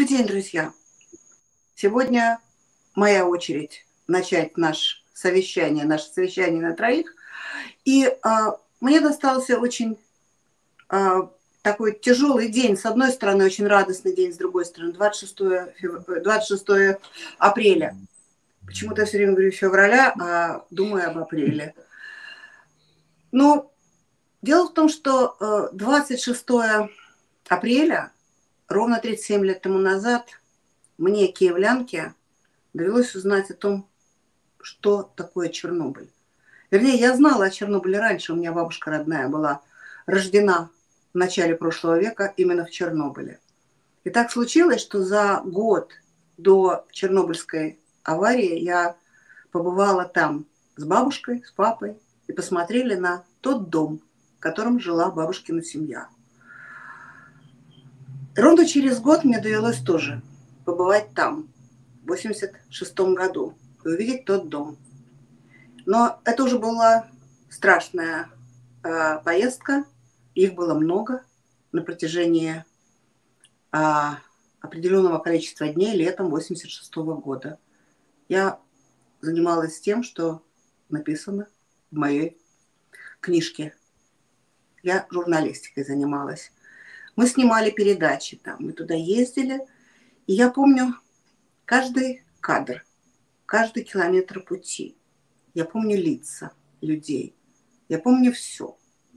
день, друзья! Сегодня моя очередь начать наше совещание на троих. И мне достался очень такой тяжелый день. С одной стороны, очень радостный день, с другой стороны, 26 апреля. Почему-то я все время говорю февраля, а думаю об апреле. Но дело в том, что 26 апреля, ровно 37 лет тому назад, мне, киевлянке, довелось узнать о том, что такое Чернобыль. Вернее, я знала о Чернобыле раньше. У меня бабушка родная была рождена в начале прошлого века именно в Чернобыле. И так случилось, что за год до Чернобыльской аварии я побывала там с бабушкой, с папой и посмотрели на тот дом, в котором жила бабушкина семья. Ровно через год мне довелось тоже побывать там, в 1986 году, и увидеть тот дом. Но это уже была страшная поездка, их было много на протяжении определенного количества дней летом 1986 года. Я занималась тем, что написано в моей книжке. Я журналистикой занималась. Мы снимали передачи там, мы туда ездили, и я помню каждый кадр, каждый километр пути. Я помню лица людей, я помню все.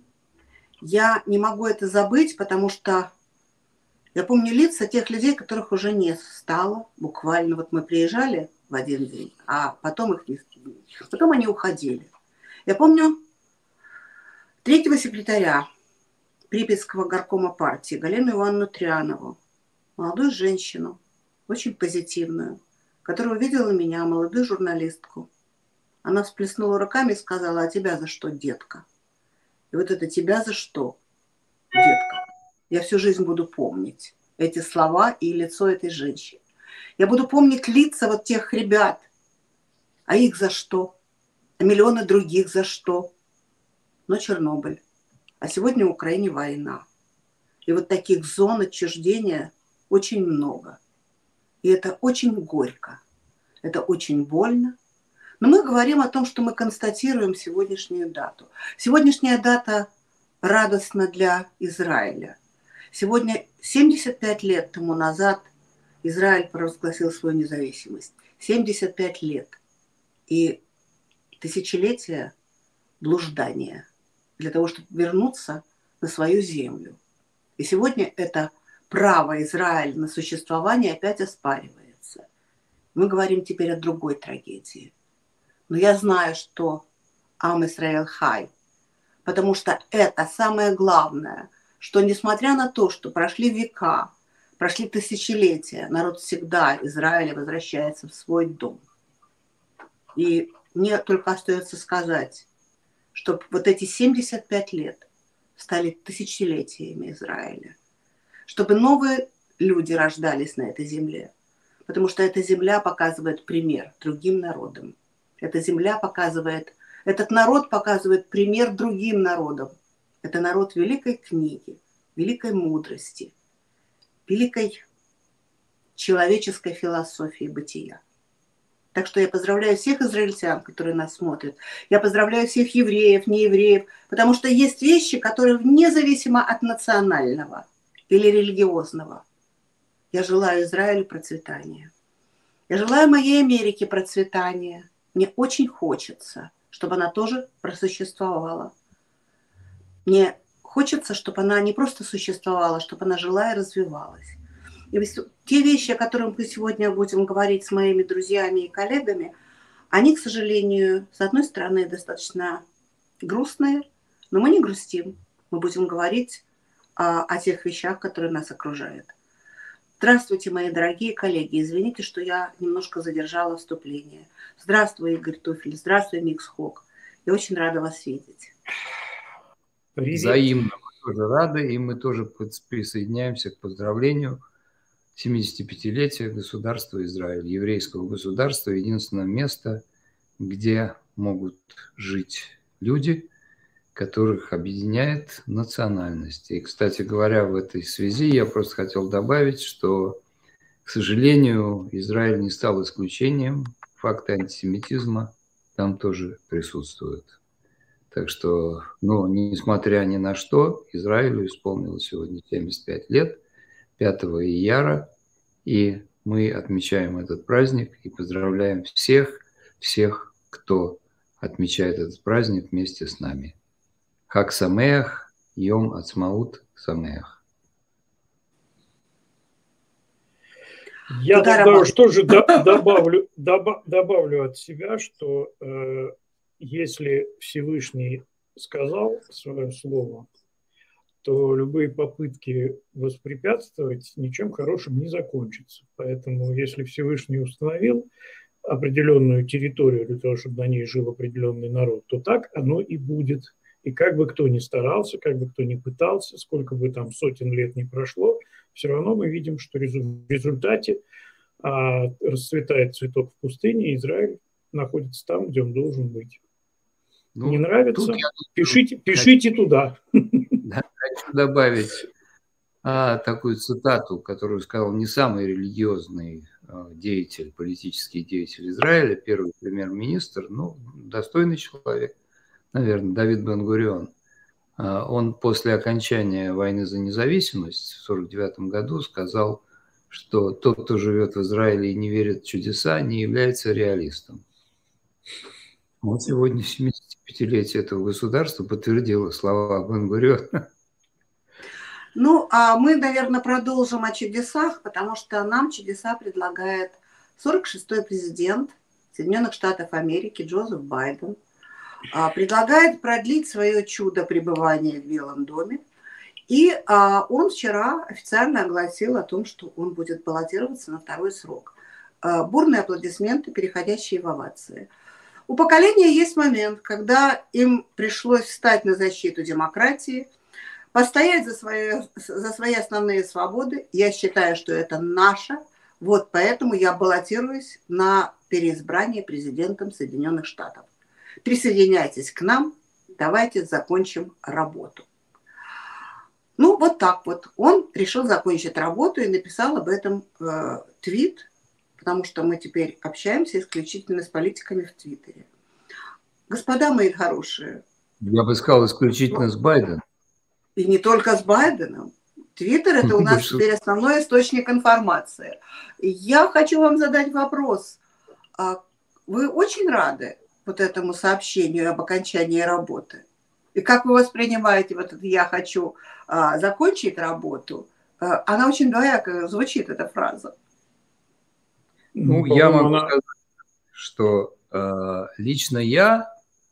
Я не могу это забыть, потому что я помню лица тех людей, которых уже не стало. Буквально вот мы приезжали в один день, а потом их не стало. Потом они уходили. Я помню третьего секретаря Припятского горкома партии Галину Ивановну Трянову, молодую женщину, очень позитивную, которая увидела меня, молодую журналистку. Она всплеснула руками и сказала: а тебя за что, детка? И вот это тебя за что, детка? Я всю жизнь буду помнить эти слова и лицо этой женщины. Я буду помнить лица вот тех ребят. А их за что? А миллионы других за что? Но Чернобыль. А сегодня в Украине война. И вот таких зон отчуждения очень много. И это очень горько. Это очень больно. Но мы говорим о том, что мы констатируем сегодняшнюю дату. Сегодняшняя дата радостна для Израиля. Сегодня 75 лет тому назад Израиль провозгласил свою независимость. 75 лет. И тысячелетия блуждания для того, чтобы вернуться на свою землю. И сегодня это право Израиля на существование опять оспаривается. Мы говорим теперь о другой трагедии. Но я знаю, что Ам Исраэль хай, потому что это самое главное, что несмотря на то, что прошли века, прошли тысячелетия, народ всегда Израиля возвращается в свой дом. И мне только остается сказать, чтобы вот эти 75 лет стали тысячелетиями Израиля, чтобы новые люди рождались на этой земле, потому что эта земля показывает пример другим народам. Эта земля показывает, этот народ показывает пример другим народам. Это народ великой книги, великой мудрости, великой человеческой философии бытия. Так что я поздравляю всех израильтян, которые нас смотрят. Я поздравляю всех евреев, неевреев, потому что есть вещи, которые независимо от национального или религиозного. Я желаю Израилю процветания. Я желаю моей Америке процветания. Мне очень хочется, чтобы она тоже просуществовала. Мне хочется, чтобы она не просто существовала, чтобы она жила и развивалась. И те вещи, о которых мы сегодня будем говорить с моими друзьями и коллегами, они, к сожалению, с одной стороны, достаточно грустные, но мы не грустим. Мы будем говорить о тех вещах, которые нас окружают. Здравствуйте, мои дорогие коллеги. Извините, что я немножко задержала вступление. Здравствуй, Игорь Туфель. Здравствуй, Микс Хок. Я очень рада вас видеть. Привет. Взаимно. Мы тоже рады, и мы тоже присоединяемся к поздравлению 75-летия государства Израиль, еврейского государства, единственное место, где могут жить люди, которых объединяет национальность. И, кстати говоря, в этой связи я просто хотел добавить, что К сожалению, Израиль не стал исключением. Факты антисемитизма там тоже присутствуют. Так что, ну, несмотря ни на что, Израилю исполнилось сегодня 75 лет, 5 ияра, и мы отмечаем этот праздник и поздравляем всех, кто отмечает этот праздник вместе с нами. Хаг Самеах, Йом Ацмаут Самеах. Я тогда что же добавлю от себя, что если Всевышний сказал свое слово, то любые попытки воспрепятствовать ничем хорошим не закончатся. Поэтому если Всевышний установил определенную территорию для того, чтобы на ней жил определенный народ, то так оно и будет. И как бы кто ни старался, как бы кто ни пытался, сколько бы там сотен лет ни прошло, все равно мы видим, что в результате расцветает цветок в пустыне, и Израиль находится там, где он должен быть. Ну, не нравится? Пишите туда. Да, хочу добавить такую цитату, которую сказал не самый религиозный деятель, политический деятель Израиля, первый премьер-министр, ну, достойный человек, наверное, Давид Бен-Гурион. Он после окончания войны за независимость в 1949 году сказал, что тот, кто живет в Израиле и не верит в чудеса, не является реалистом. Вот сегодня 75-летие этого государства подтвердило слова Бен-Гуриона. Ну, а мы, наверное, продолжим о чудесах, потому что нам чудеса предлагает 46-й президент Соединенных Штатов Америки Джозеф Байден. Предлагает продлить свое чудо пребывания в Белом доме. И он вчера официально огласил о том, что он будет баллотироваться на второй срок. Бурные аплодисменты, переходящие в овации. У поколения есть момент, когда им пришлось встать на защиту демократии, постоять за свои основные свободы. Я считаю, что это наше. Вот поэтому я баллотируюсь на переизбрание президентом Соединенных Штатов. Присоединяйтесь к нам, давайте закончим работу. Ну, вот так вот. Он решил закончить работу и написал об этом твит, потому что мы теперь общаемся исключительно с политиками в Твиттере. Господа мои хорошие. Я бы сказал, исключительно с Байденом. И не только с Байденом. Твиттер – это у нас теперь основной источник информации. Я хочу вам задать вопрос. Вы очень рады вот этому сообщению об окончании работы? И как вы воспринимаете вот это «я хочу закончить работу»? Она очень двояко звучит, эта фраза. Ну, я могу сказать, что лично я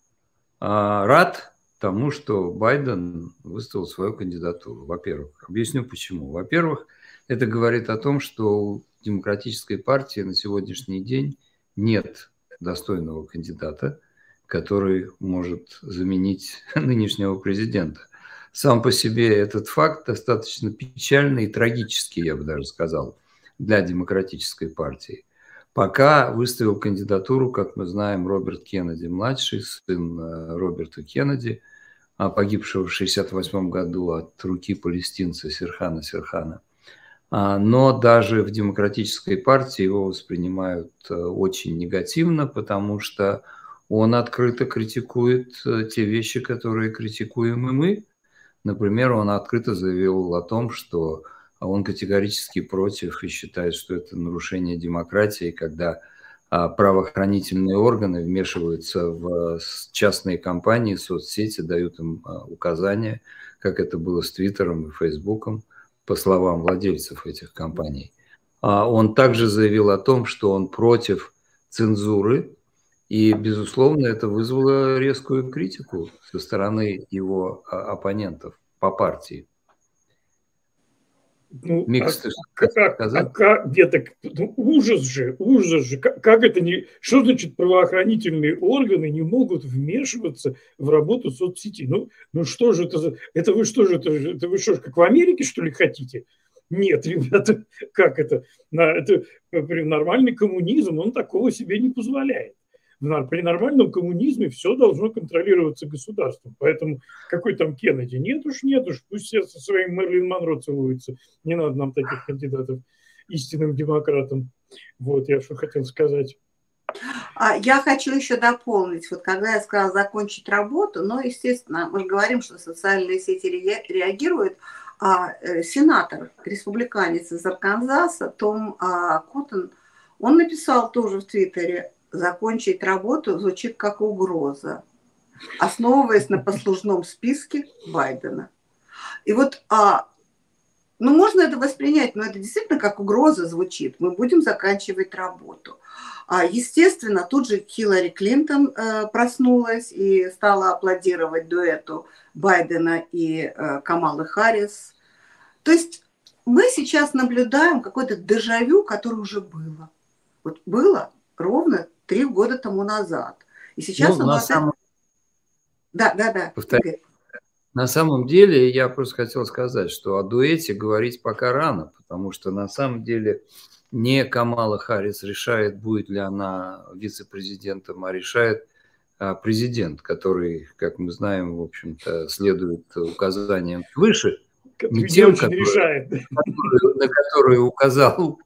рад тому, что Байден выставил свою кандидатуру, во-первых. Объясню почему. Во-первых, это говорит о том, что у Демократической партии на сегодняшний день нет достойного кандидата, который может заменить нынешнего президента. Сам по себе этот факт достаточно печальный и трагический, я бы даже сказал, для Демократической партии. Пока выставил кандидатуру, как мы знаем, Роберт Кеннеди-младший, сын Роберта Кеннеди, погибшего в 1968 году от руки палестинца Сирхана Сирхана. Но даже в Демократической партии его воспринимают очень негативно, потому что он открыто критикует те вещи, которые критикуем и мы. Например, он открыто заявил о том, что он категорически против и считает, что это нарушение демократии, когда правоохранительные органы вмешиваются в частные компании, соцсети, дают им указания, как это было с Твиттером и Фейсбуком, по словам владельцев этих компаний. Он также заявил о том, что он против цензуры, и, безусловно, это вызвало резкую критику со стороны его оппонентов по партии. Ну, ужас же, как это не, что значит правоохранительные органы не могут вмешиваться в работу соцсети? Ну что же это вы что же, это вы что, как в Америке, что ли, хотите? Нет, ребята, как это? Это нормальный коммунизм, он такого себе не позволяет. При нормальном коммунизме все должно контролироваться государством. Поэтому какой там Кеннеди? Нет уж, пусть все со своим Мэрилин Монро целуются. Не надо нам таких кандидатов истинным демократом. Вот, я что хотел сказать. Я хочу еще дополнить. Вот когда я сказала закончить работу, но, естественно, мы же говорим, что социальные сети реагируют, а сенатор, республиканец из Арканзаса Том Коттон, он написал тоже в Твиттере: закончить работу звучит как угроза, основываясь на послужном списке Байдена. И вот, ну, можно это воспринять, но это действительно как угроза звучит. Мы будем заканчивать работу. Естественно, тут же Хиллари Клинтон проснулась и стала аплодировать дуэту Байдена и Камалы Харрис. То есть мы сейчас наблюдаем какое-то дежавю, которое уже было. Вот было ровно 3 года тому назад. И сейчас ну, Да. Повторяю. На самом деле, я просто хотел сказать, что о дуэте говорить пока рано, потому что на самом деле не Камала Харрис решает, будет ли она вице-президентом, а решает президент, который, как мы знаем, в общем-то, следует указаниям выше, не тем, на которые указал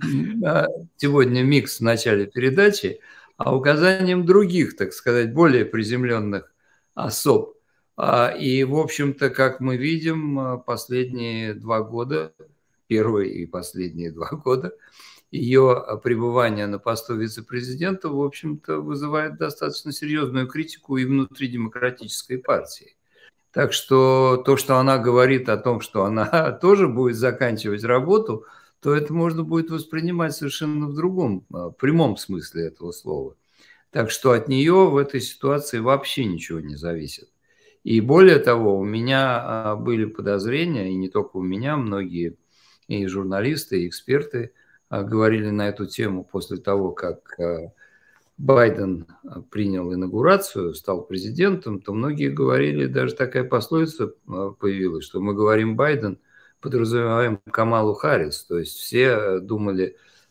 сегодня Микс в начале передачи, а указанием других, так сказать, более приземленных особ. И, в общем-то, как мы видим, последние 2 года, первые и последние 2 года, ее пребывание на посту вице-президента, в общем-то, вызывает достаточно серьезную критику и внутри демократической партии. Так что то, что она говорит о том, что она тоже будет заканчивать работу, то это можно будет воспринимать совершенно в другом, прямом смысле этого слова. Так что от нее в этой ситуации вообще ничего не зависит. И более того, у меня были подозрения, и не только у меня, многие и журналисты, и эксперты говорили на эту тему после того, как Байден принял инаугурацию, стал президентом, то многие говорили, даже такая пословица появилась, что мы говорим Байден, подразумеваем Камалу Харрис. То есть все думали,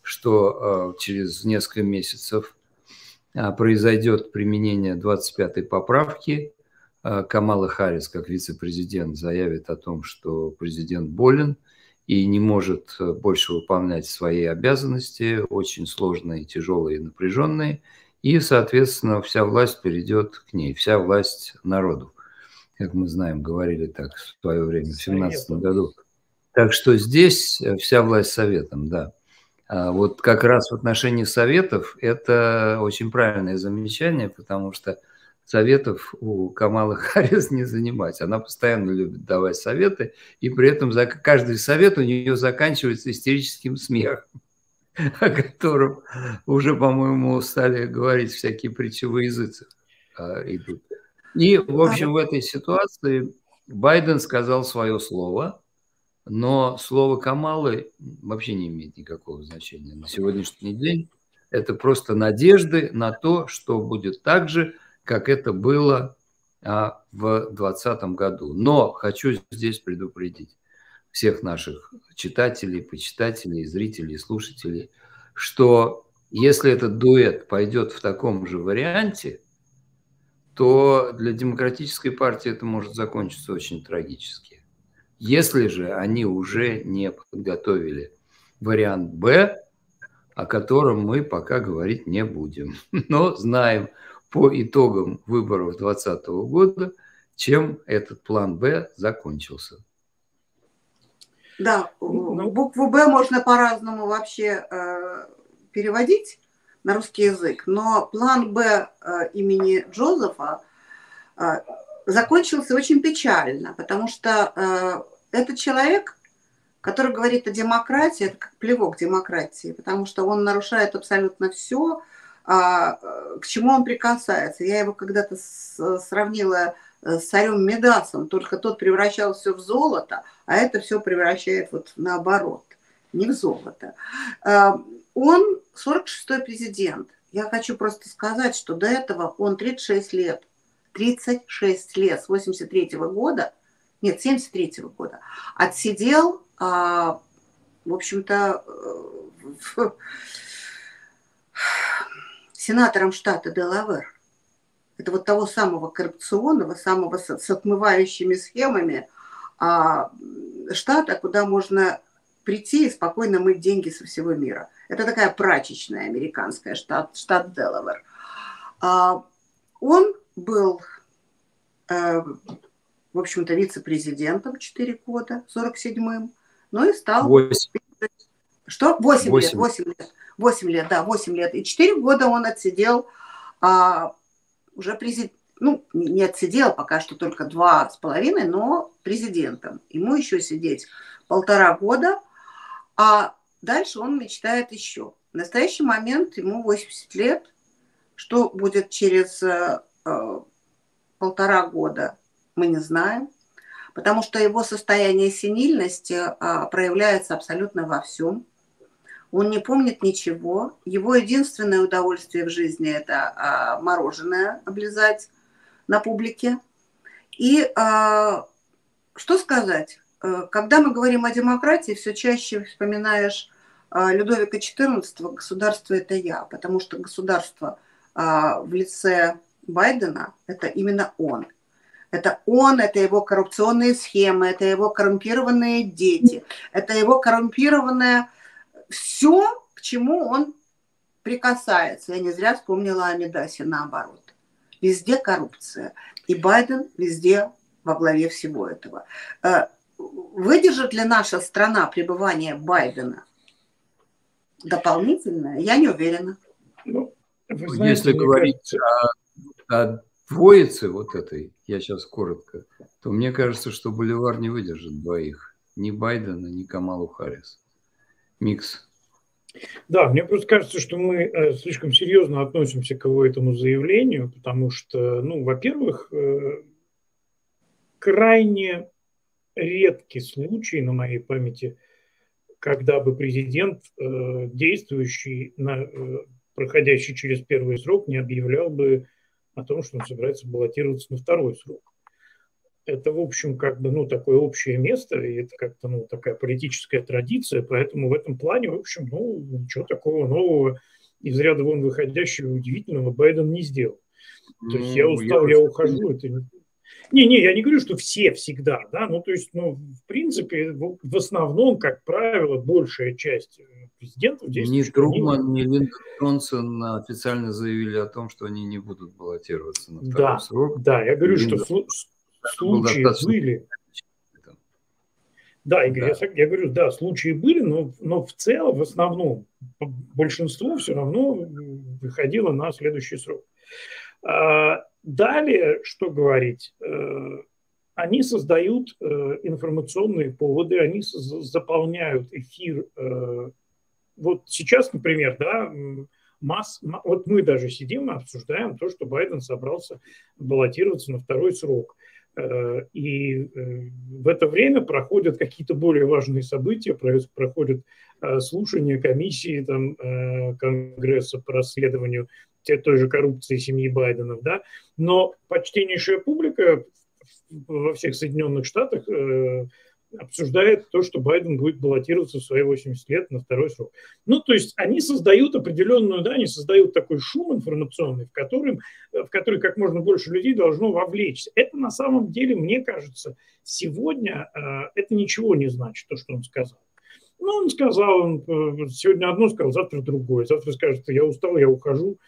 что через несколько месяцев произойдет применение 25-й поправки. Камала Харрис, как вице-президент, заявит о том, что президент болен и не может больше выполнять свои обязанности, очень сложные, тяжелые и напряженные, и, соответственно, вся власть перейдет к ней, вся власть народу, как мы знаем, говорили так в свое время, в 2017 году. Так что здесь вся власть советом, да. Вот как раз в отношении советов это очень правильное замечание, потому что советов у Камалы Харрис не занимать. Она постоянно любит давать советы, и при этом каждый совет у нее заканчивается истерическим смехом, о котором уже, по-моему, стали говорить всякие притчи во языцах идут. И, в общем, в этой ситуации Байден сказал свое слово, но слово Камалы вообще не имеет никакого значения на сегодняшний день. Это просто надежды на то, что будет так же, как это было в 2020 году. Но хочу здесь предупредить всех наших читателей, почитателей, зрителей, слушателей, что если этот дуэт пойдет в таком же варианте, то для демократической партии это может закончиться очень трагически. Если же они уже не подготовили вариант «Б», о котором мы пока говорить не будем, но знаем по итогам выборов 2020 года, чем этот план «Б» закончился. Да, букву «Б» можно по-разному вообще переводить на русский язык, но план «Б» имени Джозефа закончился очень печально, потому что это человек, который говорит о демократии, это как плевок демократии, потому что он нарушает абсолютно все, к чему он прикасается. Я его когда-то сравнила с царем Мидасом, только тот превращал все в золото, а это все превращает вот наоборот, не в золото. Он 46-й президент. Я хочу просто сказать, что до этого он 36 лет с 83-го года, нет, 73-го года, отсидел, в общем-то, сенатором штата Делавэр. Это вот того самого коррупционного, самого с отмывающими схемами штата, куда можно прийти и спокойно мыть деньги со всего мира. Это такая прачечная американская, штат Делавэр. Он был, в общем-то, вице-президентом 4 года, 47-м, но и стал... 8. Что? 8 лет. 8 лет, да, 8 лет. И 4 года он отсидел уже президент. Ну, не отсидел, пока что только 2,5, но президентом. Ему еще сидеть 1,5 года, а дальше он мечтает еще. В настоящий момент ему 80 лет. Что будет через 1,5 года, мы не знаем, потому что его состояние сенильности проявляется абсолютно во всем. Он не помнит ничего. Его единственное удовольствие в жизни – это мороженое облизать на публике. И что сказать? Когда мы говорим о демократии, все чаще вспоминаешь Людовика XIV «Государство – это я», потому что государство в лице Байдена – это именно он. Это он, это его коррупционные схемы, это его коррумпированные дети, это его коррумпированное все, к чему он прикасается. Я не зря вспомнила о Мидасе, наоборот. Везде коррупция. И Байден везде во главе всего этого. Выдержит ли наша страна пребывание Байдена дополнительное? Я не уверена. Ну, знаете, если говорить о двоице вот этой, я сейчас коротко, то мне кажется, что Боливар не выдержит двоих. Ни Байдена, ни Камалу Харрис. Микс. Да, мне просто кажется, что мы слишком серьезно относимся к этому заявлению, потому что, ну, во-первых, крайне редкий случай на моей памяти, когда бы президент, действующий, проходящий через первый срок, не объявлял бы о том, что он собирается баллотироваться на второй срок. Это, в общем, как бы, ну, такое общее место, и это как-то, ну, такая политическая традиция, поэтому в этом плане, в общем, ну, ничего такого нового, из ряда вон выходящего, удивительного Байден не сделал. То есть я устал, я ухожу, это не, я не говорю, что все всегда, да, ну, то есть, ну, в принципе, в основном, как правило, большая часть президентов действующих... Ни Труман, ни Линдон Джонсон официально заявили о том, что они не будут баллотироваться на второй срок. Да, я говорю, что случаи были. Да, Игорь, да. Я говорю, да, случаи были, но в целом, в основном, большинство все равно выходило на следующий срок. Далее, что говорить, они создают информационные поводы, они заполняют эфир. Вот сейчас, например, да, вот мы даже сидим и обсуждаем то, что Байден собрался баллотироваться на второй срок. И в это время проходят какие-то более важные события, проходят слушания комиссии там, Конгресса по расследованию той же коррупции семьи Байденов, да, но почтеннейшая публика во всех Соединенных Штатах обсуждает то, что Байден будет баллотироваться в свои 80 лет на второй срок. Ну, то есть они создают определенную, да, они создают такой шум информационный, в который как можно больше людей должно вовлечься. Это на самом деле, мне кажется, сегодня это ничего не значит, то, что он сказал. Ну, он сказал, он сегодня одно сказал, завтра другое. Завтра скажет, я устал, я ухожу.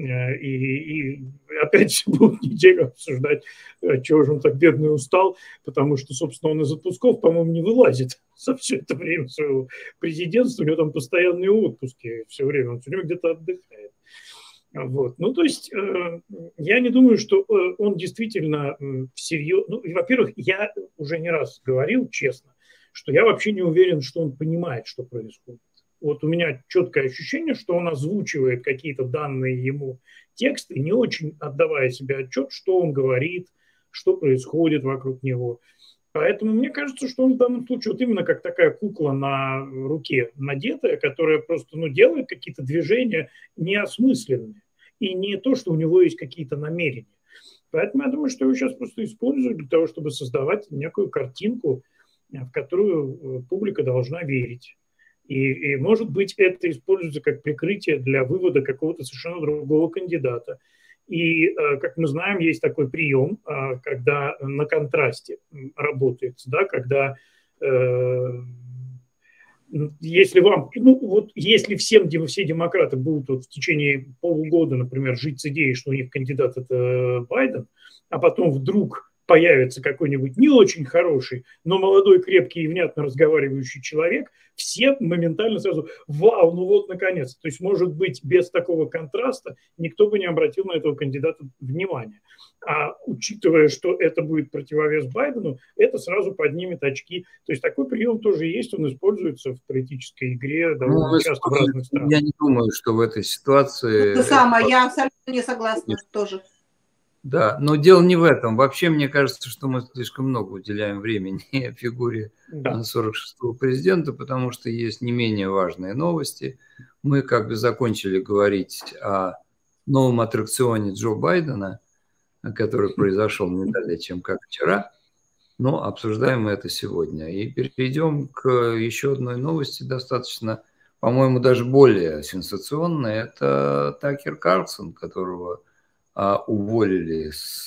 И опять будут неделю обсуждать, чего же он так бедный устал, потому что, собственно, он из отпусков, по-моему, не вылазит за все это время своего президентства, у него там постоянные отпуски все время, он все время где-то отдыхает. Вот. Ну, то есть я не думаю, что он действительно всерьез... Ну, во-первых, я уже не раз говорил, честно, что я вообще не уверен, что он понимает, что происходит. Вот у меня четкое ощущение, что он озвучивает какие-то данные ему тексты, не очень отдавая себе отчет, что он говорит, что происходит вокруг него. Поэтому мне кажется, что он в данном случае вот именно как такая кукла на руке надетая, которая просто делает какие-то движения неосмысленные. И не то, что у него есть какие-то намерения. Поэтому я думаю, что его сейчас просто используют для того, чтобы создавать некую картинку, в которую публика должна верить. И, может быть, это используется как прикрытие для вывода какого-то совершенно другого кандидата. И, как мы знаем, есть такой прием, когда на контрасте работает, да, когда если вам, ну вот если все демократы будут вот в течение полугода, например, жить с идеей, что у них кандидат это Байден, а потом вдруг появится какой-нибудь не очень хороший, но молодой, крепкий и внятно разговаривающий человек, все моментально сразу, вау, ну вот наконец. То есть, может быть, без такого контраста никто бы не обратил на этого кандидата внимания. А учитывая, что это будет противовес Байдену, это сразу поднимет очки. То есть такой прием тоже есть, он используется в политической игре довольно часто в разных странах. Я не думаю, что в этой ситуации... Это самое, я абсолютно не согласна тоже. Да, но дело не в этом. Вообще, мне кажется, что мы слишком много уделяем времени фигуре 46-го президента, потому что есть не менее важные новости. Мы как бы закончили говорить о новом аттракционе Джо Байдена, который произошел не далее, чем как вчера, но обсуждаем мы это сегодня. И перейдем к еще одной новости, достаточно, по-моему, даже более сенсационной. Это Такер Карлсон, которого уволили с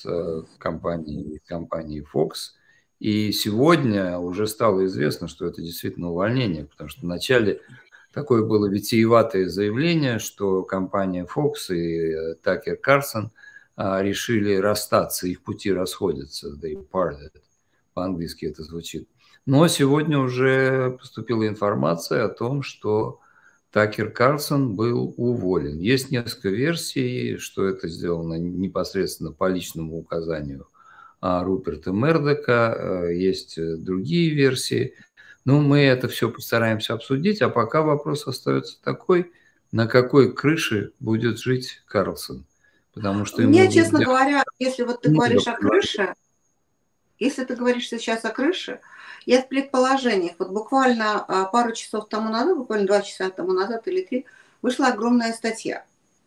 компании Fox. И сегодня уже стало известно, что это действительно увольнение, потому что вначале такое было витиеватое заявление, что компания Fox и Такер Карлсон решили расстаться, их пути расходятся, they parted, по-английски это звучит. Но сегодня уже поступила информация о том, что Такер Карлсон был уволен. Есть несколько версий, что это сделано непосредственно по личному указанию Руперта Мердока. Есть другие версии. Но мы это все постараемся обсудить. А пока вопрос остается такой, на какой крыше будет жить Карлсон. Потому что мне, честно говоря, если вот ты говоришь о крыше, если ты говоришь сейчас о крыше, я в предположениях, вот буквально пару часов тому назад, буквально 2 часа тому назад или 3, вышла огромная статья.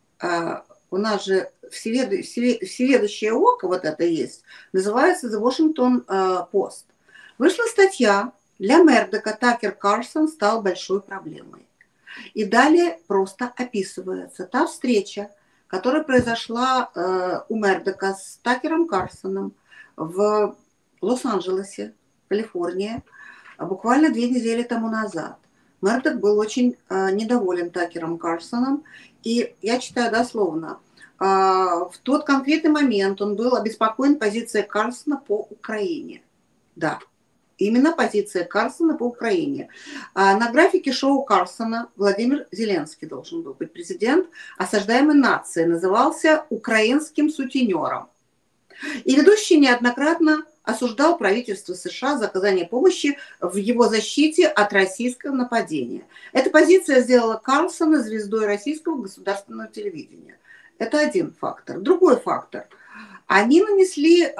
У нас же всеведущее око, вот это есть, называется The Washington Post. Вышла статья, для Мердока Такер Карлсон стал большой проблемой. И далее просто описывается та встреча, которая произошла у Мердока с Такером Карлсоном в Лос-Анджелесе, Калифорния, буквально 2 недели тому назад. Мердок был очень недоволен Такером Карлсоном, и я читаю дословно. В тот конкретный момент он был обеспокоен позицией Карлсона по Украине. Да, именно позиция Карлсона по Украине. На графике шоу Карлсона Владимир Зеленский должен был быть президент осаждаемой нации, назывался украинским сутенером. И ведущий неоднократно осуждал правительство США за оказание помощи в его защите от российского нападения. Эта позиция сделала Карлсона звездой российского государственного телевидения. Это один фактор. Другой фактор. Они нанесли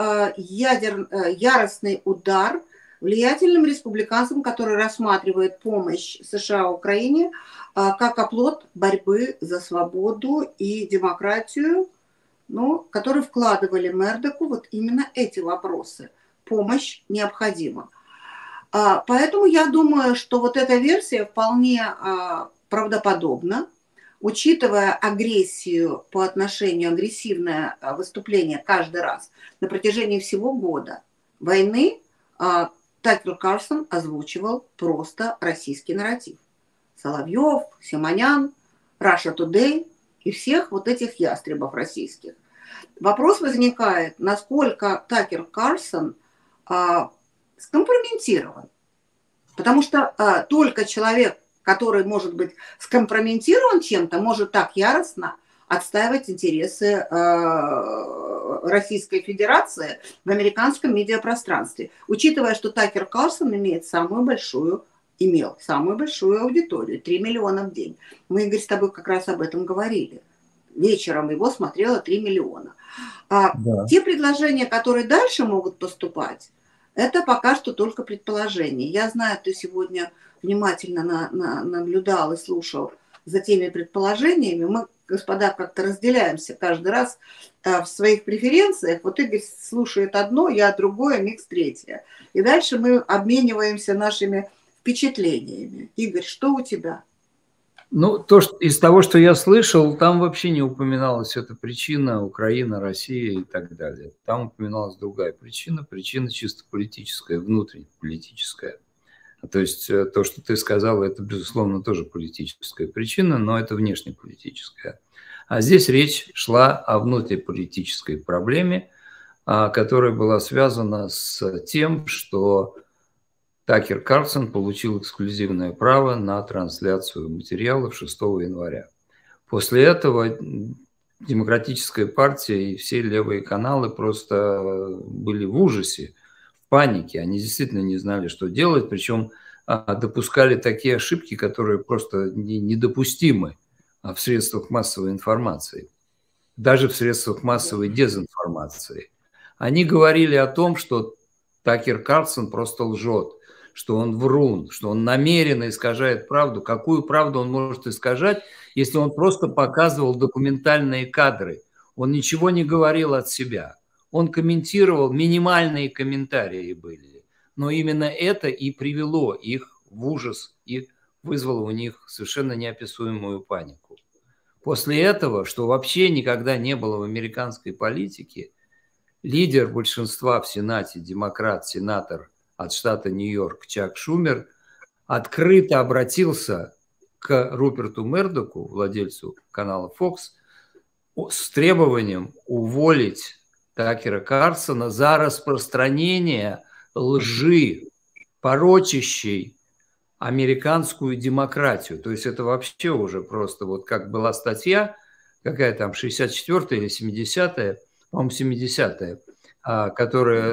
яростный удар влиятельным республиканцам, которые рассматривают помощь США Украине как оплот борьбы за свободу и демократию, которые вкладывали Мердоку вот именно эти вопросы. Помощь необходима. Поэтому я думаю, что вот эта версия вполне правдоподобна, учитывая агрессию по отношению, агрессивное выступление каждый раз на протяжении всего года войны, Такер Карлсон озвучивал просто российский нарратив. Соловьев, Симонян, Russia Today и всех вот этих ястребов российских. Вопрос возникает, насколько Такер Карлсон скомпрометирован. Потому что только человек, который может быть скомпрометирован чем-то, может так яростно отстаивать интересы Российской Федерации в американском медиапространстве, учитывая, что Такер Карлсон имел самую большую аудиторию, 3 миллиона в день. Мы, Игорь, с тобой как раз об этом говорили. Вечером его смотрело 3 миллиона. Да. Те предложения, которые дальше могут поступать, это пока что только предположения. Я знаю, ты сегодня внимательно наблюдал и слушал за теми предположениями. Мы, господа, как-то разделяемся каждый раз в своих преференциях. Вот Игорь слушает одно, я другое, Микс третье. И дальше мы обмениваемся нашими впечатлениями. Игорь, что у тебя? Из того, что я слышал, там вообще не упоминалась эта причина Украина, Россия и так далее. Там упоминалась другая причина чисто политическая, внутренняя политическая. То есть то, что ты сказал, это, безусловно, тоже политическая причина, но это внешнеполитическая. А здесь речь шла о внутриполитической проблеме, которая была связана с тем, что Такер Карлсон получил эксклюзивное право на трансляцию материалов 6 января. После этого Демократическая партия и все левые каналы просто были в ужасе, в панике. Они действительно не знали, что делать, причем допускали такие ошибки, которые просто недопустимы в средствах массовой информации, даже в средствах массовой дезинформации. Они говорили о том, что Такер Карлсон просто лжет, что он врун, что он намеренно искажает правду. Какую правду он может искажать, если он просто показывал документальные кадры? Он ничего не говорил от себя. Он комментировал, минимальные комментарии были. Но именно это и привело их в ужас и вызвало у них совершенно неописуемую панику. После этого, что вообще никогда не было в американской политике, лидер большинства в Сенате, демократ, сенатор от штата Нью-Йорк Чак Шумер, открыто обратился к Руперту Мердоку, владельцу канала Fox, с требованием уволить Такера Карлсона за распространение лжи, порочащей американскую демократию. То есть это вообще уже просто вот как была статья, какая там, 64-я или 70-я, по-моему, 70-я, которая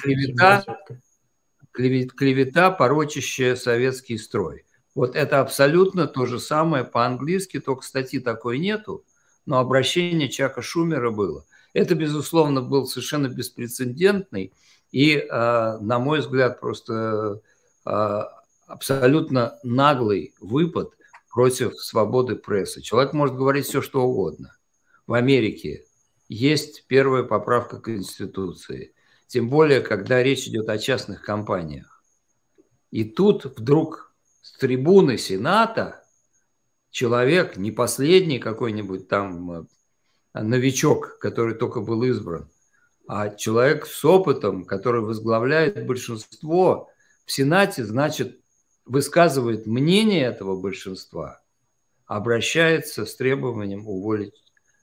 клевета, порочащая советский строй. Вот это абсолютно то же самое по-английски, только статьи такой нету, но обращение Чака Шумера было. Это, безусловно, был совершенно беспрецедентный и, на мой взгляд, просто абсолютно наглый выпад против свободы прессы. Человек может говорить все, что угодно. В Америке есть первая поправка к Конституции. Тем более, когда речь идет о частных компаниях. И тут вдруг с трибуны Сената человек, не последний какой-нибудь там новичок, который только был избран, а человек с опытом, который возглавляет большинство в Сенате, значит, высказывает мнение этого большинства, обращается с требованием уволить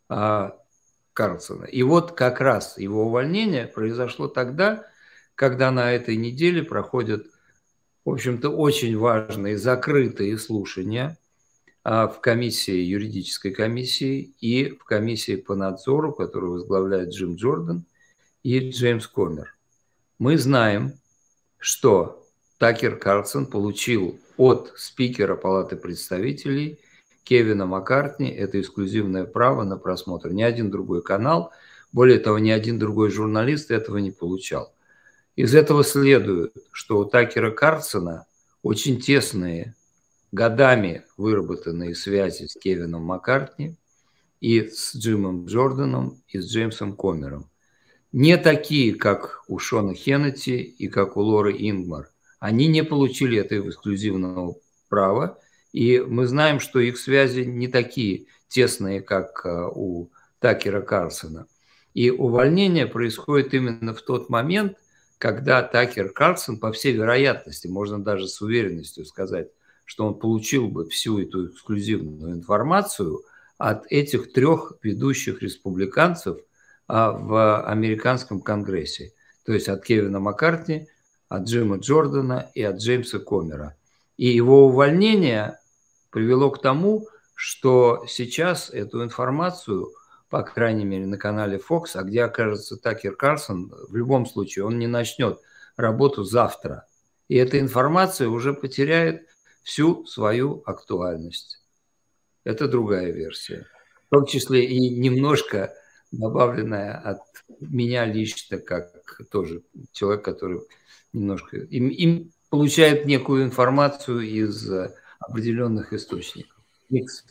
Карлсона. И вот как раз его увольнение произошло тогда, когда на этой неделе проходят, в общем-то, очень важные закрытые слушания в комиссии, юридической комиссии и в комиссии по надзору, которую возглавляет Джим Джордан и Джеймс Комер. Мы знаем, что Такер Карлсон получил от спикера Палаты представителей Кевина Маккартни это эксклюзивное право на просмотр. Ни один другой канал, более того, ни один другой журналист этого не получал. Из этого следует, что у Такера Карлсона очень тесные, годами выработанные связи с Кевином Маккартни и с Джимом Джорданом и с Джеймсом Комером. Не такие, как у Шона Хеннети и как у Лоры Ингмар. Они не получили этого эксклюзивного права, и мы знаем, что их связи не такие тесные, как у Такера Карлсона. И увольнение происходит именно в тот момент, когда Такер Карлсон, по всей вероятности, можно даже с уверенностью сказать, что он получил бы всю эту эксклюзивную информацию от этих трех ведущих республиканцев в американском Конгрессе. То есть от Кевина Маккартни, от Джима Джордана и от Джеймса Комера. И его увольнение привело к тому, что сейчас эту информацию, по крайней мере, на канале Fox, а где окажется Такер Карлсон, в любом случае он не начнет работу завтра. И эта информация уже потеряет всю свою актуальность. Это другая версия. В том числе и немножко добавленная от меня лично, как тоже человек, который немножко им получает некую информацию из определенных источников. Микс.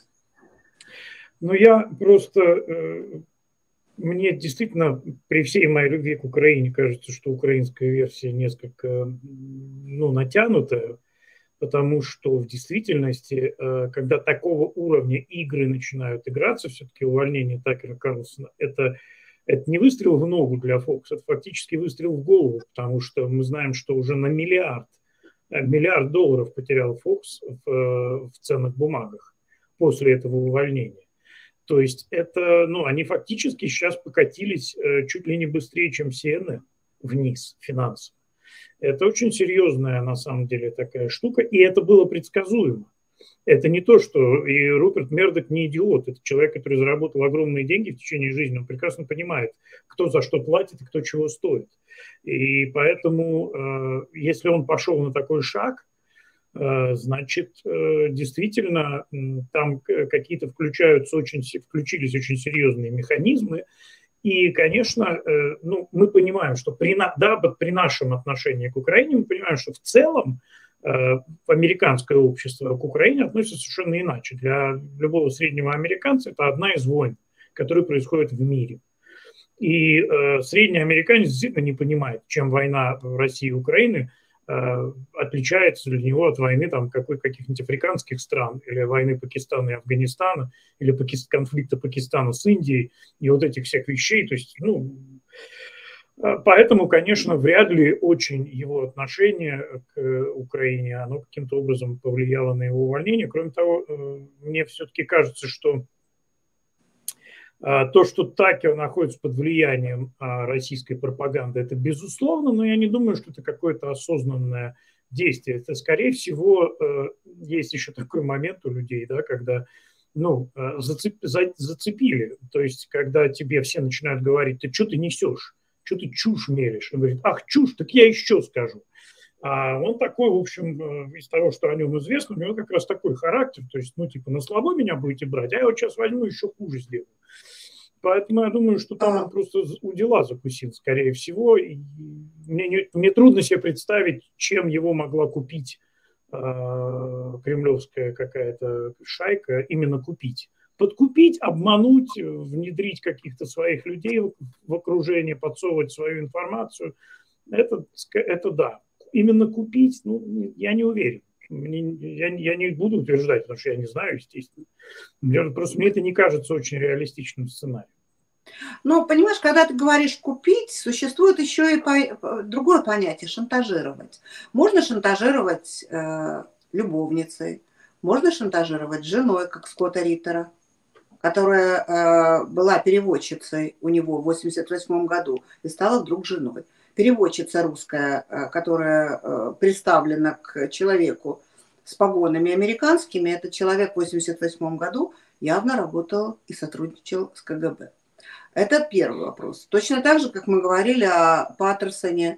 Ну, я просто... Мне действительно, при всей моей любви к Украине, кажется, что украинская версия несколько натянутая, потому что в действительности, когда такого уровня игры начинают играться, все-таки увольнение Такера Карлсона, это не выстрел в ногу для Fox, это фактически выстрел в голову, потому что мы знаем, что уже на миллиард Миллиард долларов потерял Fox в ценных бумагах после этого увольнения. То есть это, ну, они фактически сейчас покатились чуть ли не быстрее, чем CNN вниз финансово. Это очень серьезная, на самом деле, такая штука, и это было предсказуемо. Это не то, что и Руперт Мердок не идиот, это человек, который заработал огромные деньги в течение жизни, он прекрасно понимает, кто за что платит и кто чего стоит. И поэтому, если он пошел на такой шаг, значит, действительно, там какие-то включились очень серьезные механизмы. И, конечно, ну, мы понимаем, что при нашем отношении к Украине, мы понимаем, что в целом американское общество к Украине относится совершенно иначе. Для любого среднего американца это одна из войн, которые происходят в мире. И средний американец действительно не понимает, чем война России и Украины отличается для него от войны там, каких-нибудь африканских стран, или войны Пакистана и Афганистана, или конфликта Пакистана с Индией, и вот этих всех вещей. То есть, ну, поэтому, конечно, вряд ли очень его отношение к Украине, оно каким-то образом повлияло на его увольнение. Кроме того, мне все-таки кажется, что то, что Такер находится под влиянием российской пропаганды, это безусловно, но я не думаю, что это какое-то осознанное действие. Это, скорее всего, есть еще такой момент у людей, да, когда, ну, зацепили. То есть, когда тебе все начинают говорить, ты что ты несешь, что ты чушь мелешь. Он говорит, ах, чушь, так я еще скажу. А он такой, в общем, из того, что о нем известно, у него как раз такой характер, то есть, ну, типа, на слабо меня будете брать, а я вот сейчас возьму еще хуже сделаю. Поэтому я думаю, что там он просто у дела закусил, скорее всего. И мне трудно себе представить, чем его могла купить кремлевская какая-то шайка, именно купить. Подкупить, обмануть, внедрить каких-то своих людей в окружение, подсовывать свою информацию. Это да. Именно купить, ну, я не уверен. Я не буду утверждать, потому что я не знаю, естественно. Мне это не кажется очень реалистичным сценарием. Ну, понимаешь, когда ты говоришь «купить», существует еще и другое понятие – шантажировать. Можно шантажировать любовницей, можно шантажировать женой, как Скотта Риттера, которая была переводчицей у него в 1988 году и стала вдруг женой. Переводчица русская, которая представлена к человеку с погонами американскими, этот человек в 1988 году явно работал и сотрудничал с КГБ. Это первый вопрос. Точно так же, как мы говорили о Питерсоне,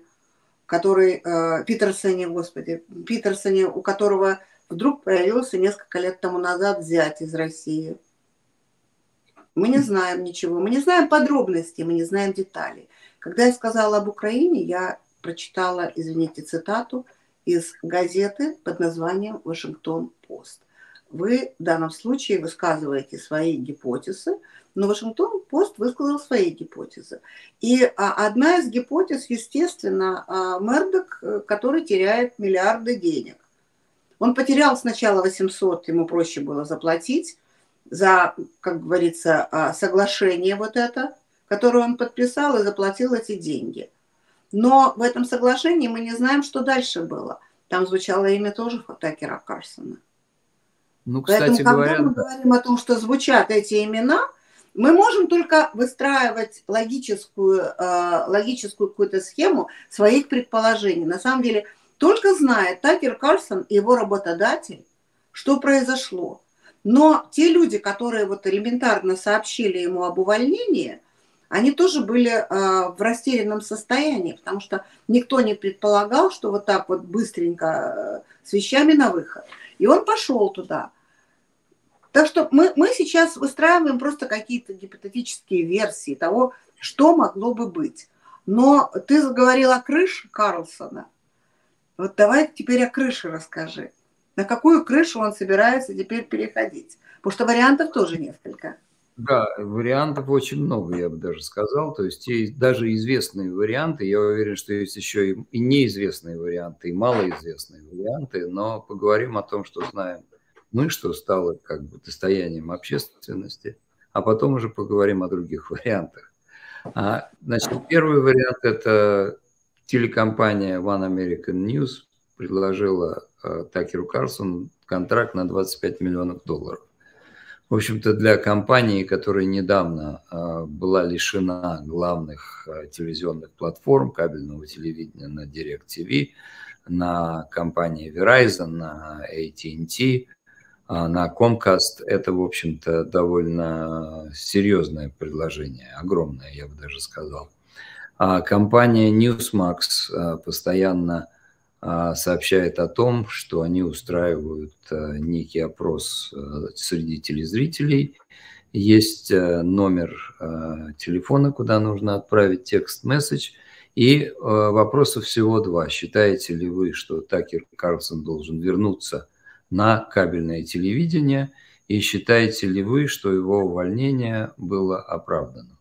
у которого вдруг появился несколько лет тому назад зять из России. Мы не знаем ничего, мы не знаем подробностей, мы не знаем деталей. Когда я сказала об Украине, я прочитала, извините, цитату из газеты под названием «Вашингтон-Пост». Вы в данном случае высказываете свои гипотезы, но Вашингтон-Пост высказал свои гипотезы. И одна из гипотез, естественно, Мердок, который теряет миллиарды денег. Он потерял сначала 800, ему проще было заплатить за, как говорится, соглашение вот это, которое он подписал и заплатил эти деньги. Но в этом соглашении мы не знаем, что дальше было. Там звучало имя тоже Такера Карлсона. Ну, кстати Поэтому, говоря, когда мы говорим о том, что звучат эти имена, мы можем только выстраивать логическую какую-то схему своих предположений. На самом деле, только знает Такер Карлсон и его работодатель, что произошло. Но те люди, которые вот элементарно сообщили ему об увольнении, они тоже были в растерянном состоянии, потому что никто не предполагал, что вот так вот быстренько с вещами на выход. И он пошел туда. Так что мы сейчас выстраиваем просто какие-то гипотетические версии того, что могло бы быть. Но ты заговорил о крыше Карлсона. Вот давай теперь о крыше расскажи. На какую крышу он собирается теперь переходить? Потому что вариантов тоже несколько. Да, вариантов очень много, я бы даже сказал. То есть есть даже известные варианты. Я уверен, что есть еще и неизвестные варианты, и малоизвестные варианты. Но поговорим о том, что знаем мы, что стало как бы достоянием общественности, а потом уже поговорим о других вариантах. Значит, первый вариант – это телекомпания One American News, предложила Такеру Карлсону контракт на $25 миллионов. В общем-то, для компании, которая недавно была лишена главных телевизионных платформ кабельного телевидения на DirecTV, на компании Verizon, на AT&T, на Comcast, это, в общем-то, довольно серьезное предложение, огромное, я бы даже сказал. А компания Newsmax постоянно сообщает о том, что они устраивают некий опрос среди телезрителей. Есть номер телефона, куда нужно отправить текст-месседж, и вопросов всего два. Считаете ли вы, что Такер Карлсон должен вернуться на кабельное телевидение, и считаете ли вы, что его увольнение было оправдано?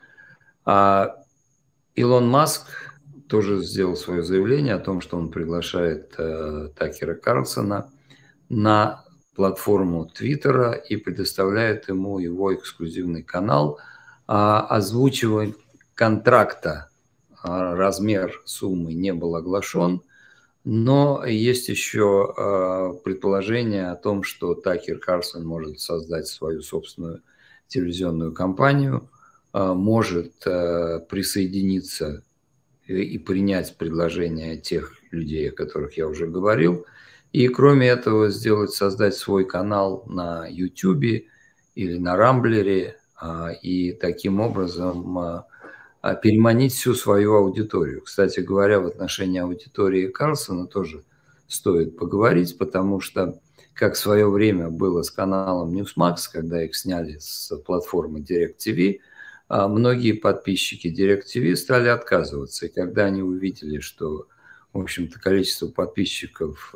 Илон Маск тоже сделал свое заявление о том, что он приглашает Такера Карлсона на платформу Твиттера и предоставляет ему его эксклюзивный канал. Озвучивание контракта, размер суммы не был оглашен, но есть еще предположение о том, что Такер Карлсон может создать свою собственную телевизионную компанию, может присоединиться и принять предложения тех людей, о которых я уже говорил, и кроме этого создать свой канал на YouTube или на Рамблере, и таким образом переманить всю свою аудиторию. Кстати говоря, в отношении аудитории Карлсона тоже стоит поговорить, потому что, как в свое время было с каналом Newsmax, когда их сняли с платформы DirecTV, многие подписчики DirecTV стали отказываться. И когда они увидели, что, в общем-то, количество подписчиков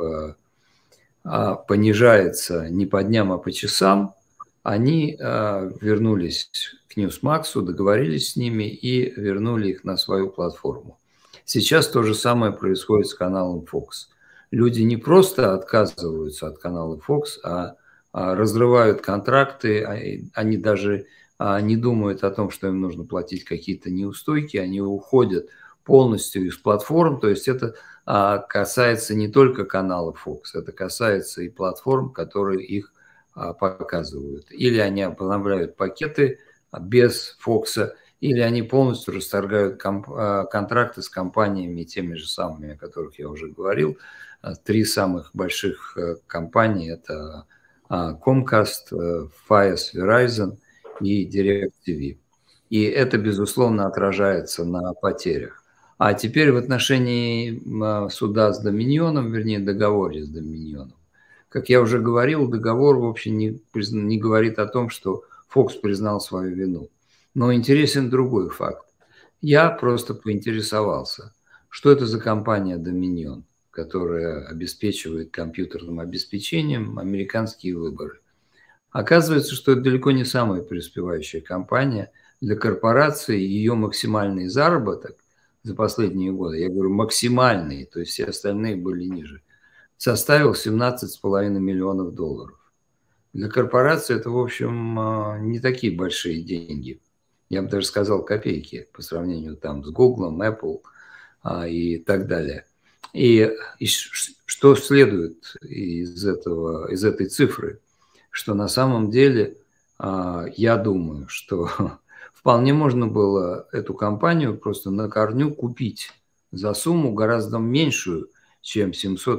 понижается не по дням, а по часам, они вернулись к Newsmax, договорились с ними и вернули их на свою платформу. Сейчас то же самое происходит с каналом Fox. Люди не просто отказываются от канала Fox, а разрывают контракты, они даже не думают о том, что им нужно платить какие-то неустойки, они уходят полностью из платформ, то есть это касается не только канала Fox, это касается и платформ, которые их показывают. Или они обновляют пакеты без Fox, или они полностью расторгают контракты с компаниями теми же самыми, о которых я уже говорил. 3 самых больших компании – это Comcast, Fios, Verizon и DirecTV. И это, безусловно, отражается на потерях. А теперь в отношении суда с Доминионом, вернее, договоре с Доминионом. Как я уже говорил, договор вообще не говорит о том, что Fox признал свою вину. Но интересен другой факт. Я просто поинтересовался, что это за компания Dominion, которая обеспечивает компьютерным обеспечением американские выборы. Оказывается, что это далеко не самая преуспевающая компания. Для корпорации ее максимальный заработок за последние годы, я говорю максимальный, то есть все остальные были ниже, составил $17,5 миллионов. Для корпорации это, в общем, не такие большие деньги. Я бы даже сказал копейки по сравнению там с Google, Apple и так далее. И что следует из этой цифры? Что на самом деле, я думаю, что вполне можно было эту компанию просто на корню купить за сумму гораздо меньшую, чем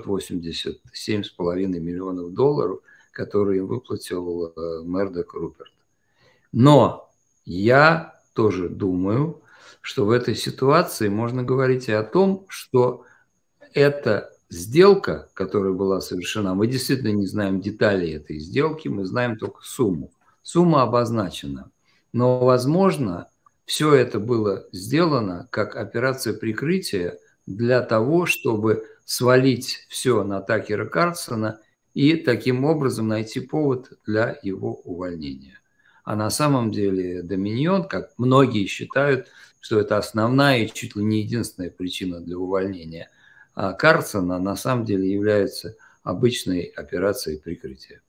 $787,5 миллионов, которые выплатил Мердок Руперт. Но я тоже думаю, что в этой ситуации можно говорить и о том, что эта сделка, которая была совершена, мы действительно не знаем деталей этой сделки, мы знаем только сумму. Сумма обозначена. Но, возможно, все это было сделано как операция прикрытия для того, чтобы свалить все на Такера Карлсона и таким образом найти повод для его увольнения. А на самом деле Доминион, как многие считают, что это основная и чуть ли не единственная причина для увольнения Карлсона, на самом деле является обычной операцией прикрытия.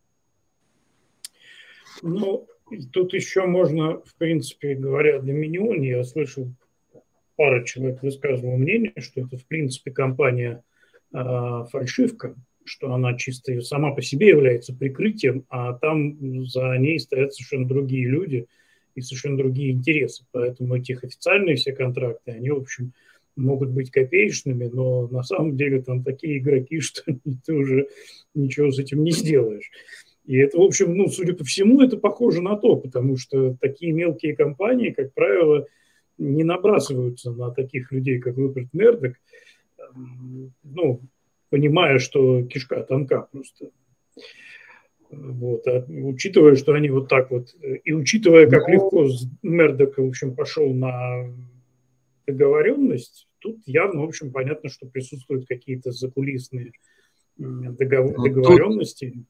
Ну, тут еще можно, в принципе, говоря о Доминионе, я слышал, пара человек высказывала мнение, что это, в принципе, компания фальшивка, что она чисто сама по себе является прикрытием, а там за ней стоят совершенно другие люди и совершенно другие интересы. Поэтому эти официальные все контракты, они, в общем, могут быть копеечными, но на самом деле там такие игроки, что ты уже ничего с этим не сделаешь. И это, в общем, ну, судя по всему, это похоже на то, потому что такие мелкие компании, как правило, не набрасываются на таких людей, как Руперт Мердок, ну, понимая, что кишка тонка просто. Вот. А учитывая, что они вот так вот, и учитывая, как легко Мердок, в общем, пошел на договоренность, тут явно, в общем, понятно, что присутствуют какие-то закулисные договоренности.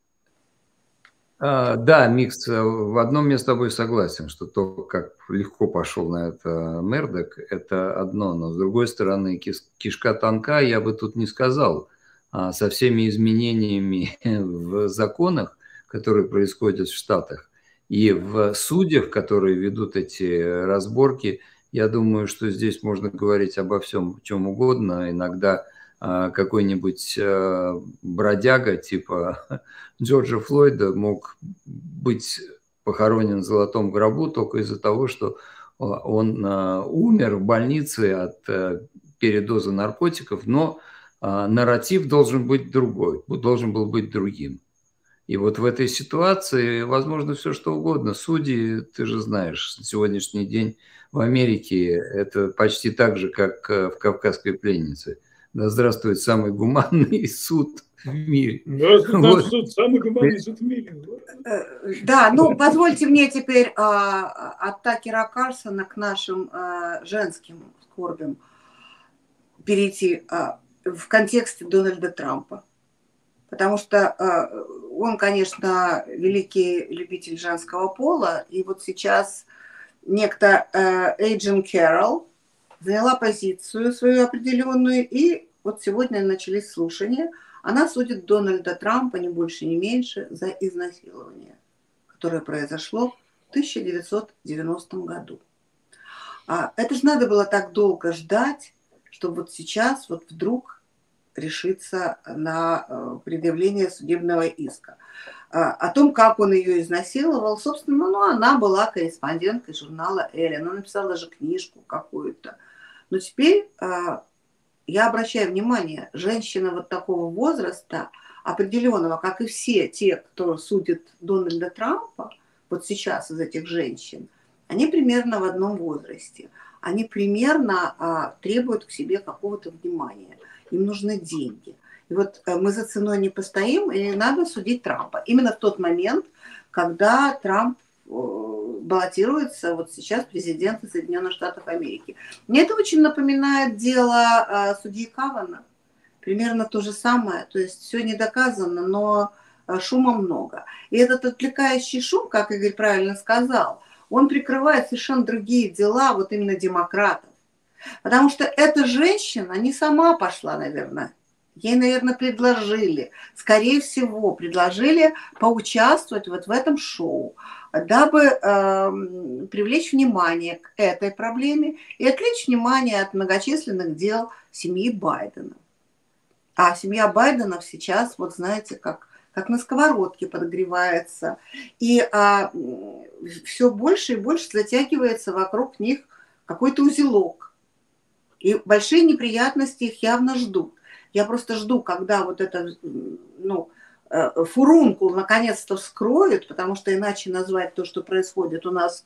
Да, Микс, в одном я с тобой согласен, что то, как легко пошел на это Мердок, это одно, но с другой стороны, кишка тонка, я бы тут не сказал. Со всеми изменениями в законах, которые происходят в Штатах, и в судьях, которые ведут эти разборки, я думаю, что здесь можно говорить обо всем, чем угодно. Иногда какой-нибудь бродяга типа Джорджа Флойда мог быть похоронен в золотом гробу только из-за того, что он умер в больнице от передоза наркотиков, но нарратив должен быть другой, должен был быть другим. И вот в этой ситуации возможно все что угодно. Судьи, ты же знаешь, на сегодняшний день в Америке это почти так же, как в «Кавказской пленнице». Да здравствует самый гуманный суд в мире. Да, суд, самый гуманный суд в мире. Да, ну позвольте мне теперь от Такера Карлсона к нашим женским скорбям перейти в контексте Дональда Трампа. Потому что он, конечно, великий любитель женского пола, и вот сейчас некто Эйджен Кэрролл заняла позицию свою определенную, и вот сегодня начались слушания. Она судит Дональда Трампа, ни больше, ни меньше, за изнасилование, которое произошло в 1990 году. Это же надо было так долго ждать, чтобы вот сейчас вот вдруг решиться на предъявление судебного иска. О том, как он ее изнасиловал, собственно, ну, она была корреспонденткой журнала «Эллен», она написала даже книжку какую-то. Но теперь я обращаю внимание, женщина вот такого возраста, определенного, как и все те, кто судит Дональда Трампа, вот сейчас из этих женщин, они примерно в одном возрасте. Они примерно требуют к себе какого-то внимания. Им нужны деньги. И вот мы за ценой не постоим, и надо судить Трампа. Именно в тот момент, когда Трамп баллотируется вот сейчас президент Соединенных Штатов Америки. Мне это очень напоминает дело судьи Кавана. Примерно то же самое. То есть все не доказано, но шума много. И этот отвлекающий шум, как Игорь правильно сказал, он прикрывает совершенно другие дела, вот именно демократов. Потому что эта женщина не сама пошла, наверное. Ей, наверное, предложили, скорее всего, предложили поучаствовать вот в этом шоу, дабы привлечь внимание к этой проблеме и отвлечь внимание от многочисленных дел семьи Байдена. А семья Байденов сейчас, вот знаете, как на сковородке подогревается. И все больше и больше затягивается вокруг них какой-то узелок. И большие неприятности их явно ждут. Я просто жду, когда вот это, фурункул наконец-то вскроют, потому что иначе назвать то, что происходит у нас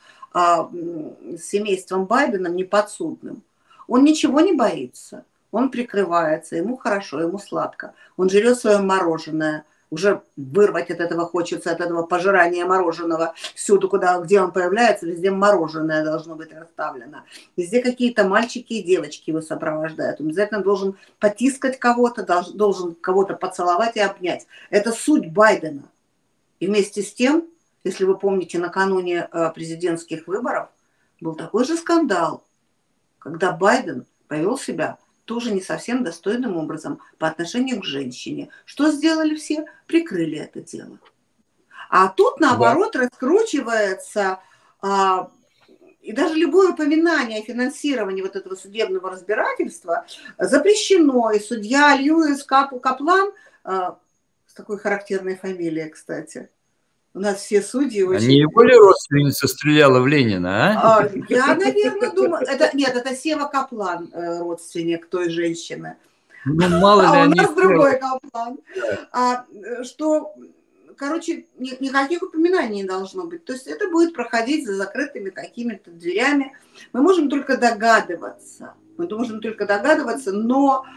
с семейством Байденом, неподсудным. Он ничего не боится. Он прикрывается, ему хорошо, ему сладко. Он жрет свое мороженое. Уже вырвать от этого хочется, от этого пожирания мороженого. Всюду, где он появляется, везде мороженое должно быть расставлено. Везде какие-то мальчики и девочки его сопровождают. Он обязательно должен потискать кого-то, должен кого-то поцеловать и обнять. Это суть Байдена. И вместе с тем, если вы помните, накануне президентских выборов был такой же скандал, когда Байден повел себя тоже не совсем достойным образом по отношению к женщине. Что сделали все? Прикрыли это дело. А тут, наоборот, раскручивается и даже любое упоминание о финансировании вот этого судебного разбирательства запрещено. И судья Льюис Каплан, с такой характерной фамилией, кстати, у нас все судьи очень... Не его ли родственница стреляла в Ленина, а? Я, наверное, думаю... Нет, это Сева Каплан, родственник той женщины. Ну, мало ли у нас другой Каплан. Что, короче, никаких упоминаний не должно быть. То есть это будет проходить за закрытыми какими-то дверями. Мы можем только догадываться. Но...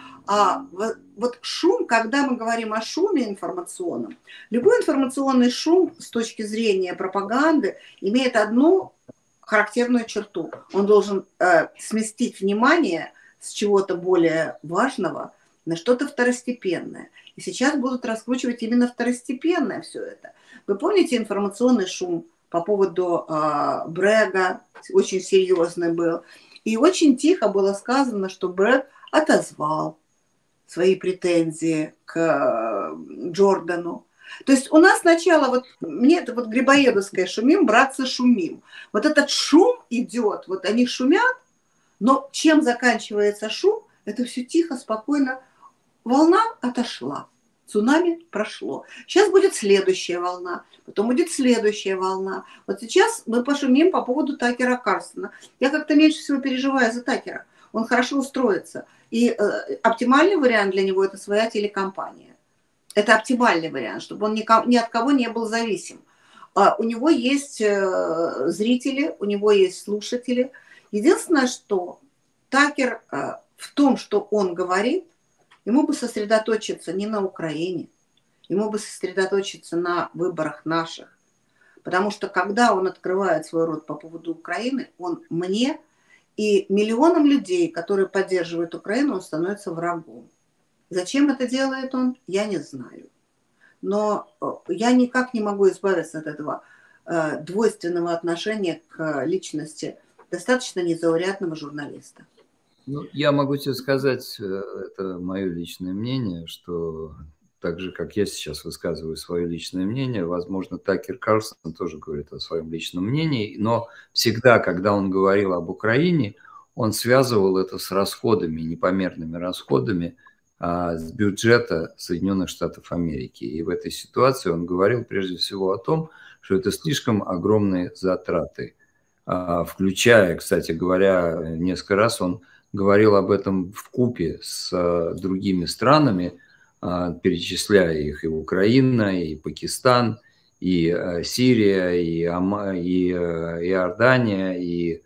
вот шум, когда мы говорим о шуме информационном, любой информационный шум с точки зрения пропаганды имеет одну характерную черту. Он должен сместить внимание с чего-то более важного на что-то второстепенное. И сейчас будут раскручивать именно второстепенное все это. Вы помните информационный шум по поводу Брега? Очень серьезный был. И очень тихо было сказано, что Брег отозвал свои претензии к Джордану. То есть у нас сначала, вот мне это вот грибоедовское шумим, братцы шумим. Вот этот шум идет, вот они шумят, но чем заканчивается шум, это все тихо, спокойно. Волна отошла, цунами прошло. Сейчас будет следующая волна, потом будет следующая волна. Вот сейчас мы пошумим по поводу Такера Карлсона. Я как-то меньше всего переживаю за Такера. Он хорошо устроится. И оптимальный вариант для него – это своя телекомпания. Это оптимальный вариант, чтобы он ни от кого не был зависим. У него есть зрители, у него есть слушатели. Единственное, что Такер в том, что он говорит, ему бы сосредоточиться не на Украине, ему бы сосредоточиться на выборах наших. Потому что когда он открывает свой рот по поводу Украины, он мне и миллионам людей, которые поддерживают Украину, он становится врагом. Зачем это делает он, я не знаю. Но я никак не могу избавиться от этого двойственного отношения к личности достаточно незаурядного журналиста. Ну, я могу тебе сказать, это мое личное мнение, что так же, как я сейчас высказываю свое личное мнение, возможно, Такер Карлсон тоже говорит о своем личном мнении, но всегда, когда он говорил об Украине, он связывал это с расходами, непомерными расходами с бюджета Соединенных Штатов Америки. И в этой ситуации он говорил прежде всего о том, что это слишком огромные затраты, включая, кстати говоря, несколько раз он говорил об этом вкупе с другими странами, перечисляя их: и Украина, и Пакистан, и Сирия, и Иордания, и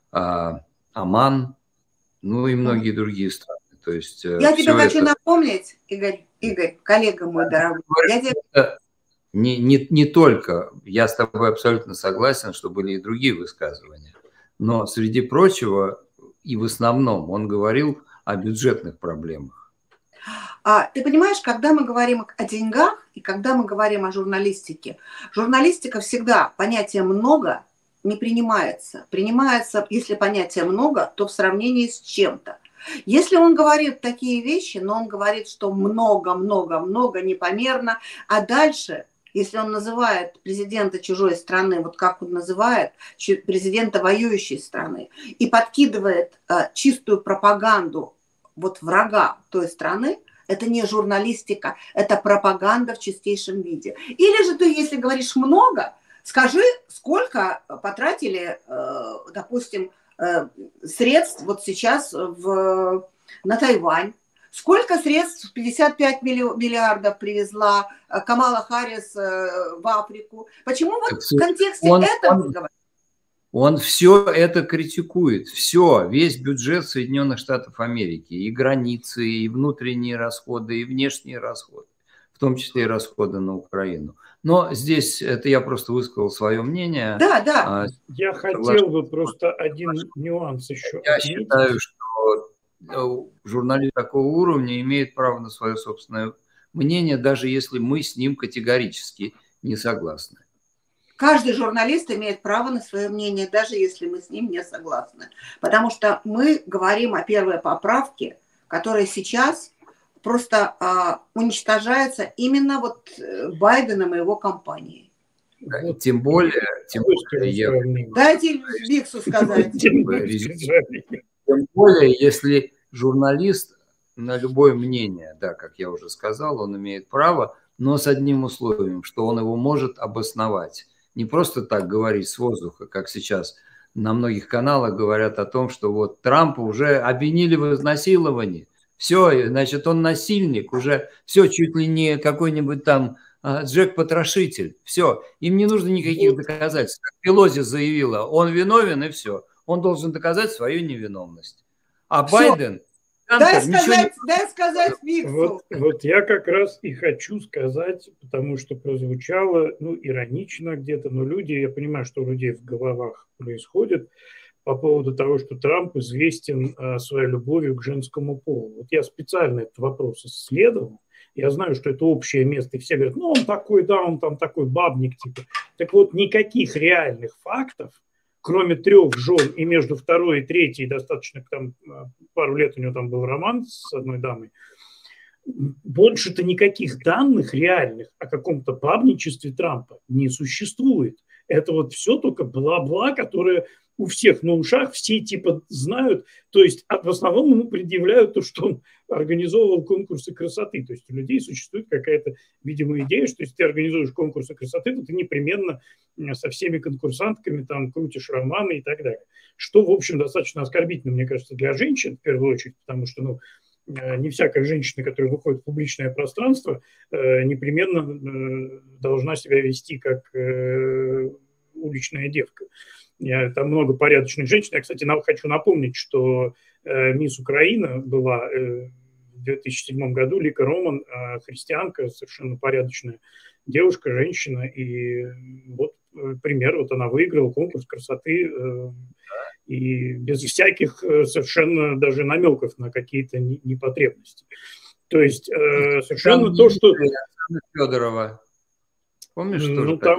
Оман, ну и многие другие страны. То есть, я тебе хочу напомнить, Игорь, коллега мой дорогой. Не только, я с тобой абсолютно согласен, что были и другие высказывания, но среди прочего и в основном он говорил о бюджетных проблемах. Ты понимаешь, когда мы говорим о деньгах и когда мы говорим о журналистике, журналистика всегда, понятие «много» не принимается. Принимается, если понятие «много», то в сравнении с чем-то. Если он говорит такие вещи, но он говорит, что много непомерно, а дальше, если он называет президента чужой страны, вот как он называет президента воюющей страны, и подкидывает чистую пропаганду вот врага той страны, это не журналистика, это пропаганда в чистейшем виде. Или же ты, если говоришь много, скажи, сколько потратили, допустим, средств вот сейчас на Тайвань. Сколько средств, 55 миллиардов привезла Камала Харрис в Африку. Почему вот в контексте этого говорим? Он все это критикует, весь бюджет Соединенных Штатов Америки, и границы, и внутренние расходы, и внешние расходы, в том числе и расходы на Украину. Но здесь это я просто высказал свое мнение. Да. Я хотел бы просто один нюанс еще. Я считаю, что журналист такого уровня имеет право на свое собственное мнение, даже если мы с ним категорически не согласны. Каждый журналист имеет право на свое мнение, даже если мы с ним не согласны. Потому что мы говорим о первой поправке, которая сейчас просто уничтожается именно вот Байденом и его компанией. Тем более дайте Виксу сказать. Тем более, если журналист на любое мнение, да, как я уже сказал, он имеет право, но с одним условием, что он его может обосновать. Не просто так говорить с воздуха, как сейчас на многих каналах говорят о том, что вот Трампа уже обвинили в изнасиловании. Все, значит, он насильник, уже все, чуть ли не какой-нибудь там Джек-потрошитель. Все, им не нужно никаких доказательств. Как Пелози заявила, он виновен и все. Он должен доказать свою невиновность. А Байден... Дай сказать Виксу. Вот я как раз и хочу сказать, потому что прозвучало, иронично где-то, но люди, я понимаю, что у людей в головах происходит по поводу того, что Трамп известен своей любовью к женскому полу. Вот я специально этот вопрос исследовал. Я знаю, что это общее место, и все говорят, он такой, да, он там такой бабник, типа. Так вот, никаких реальных фактов, кроме 3 жен, и между 2 и 3, достаточно там пару лет у него там был роман с одной дамой, больше-то никаких данных реальных о каком-то бабничестве Трампа не существует. Это вот все только бла-бла, которое у всех на ушах, все типа знают, то есть в основном ему предъявляют то, что он организовывал конкурсы красоты. То есть у людей существует какая-то, видимо, идея, что если ты организуешь конкурсы красоты, то ты непременно со всеми конкурсантками там крутишь романы и так далее. Что, в общем, достаточно оскорбительно, мне кажется, для женщин, в первую очередь, потому что, не всякая женщина, которая выходит в публичное пространство, непременно должна себя вести как уличная девка. Там много порядочных женщин. Я, кстати, хочу напомнить, что мисс Украина была в 2007 году Лика Роман, христианка, совершенно порядочная девушка, женщина. И вот пример, вот она выиграла конкурс красоты и без всяких совершенно даже намеков на какие-то непотребности. То есть совершенно то, что... Федорова. Помнишь,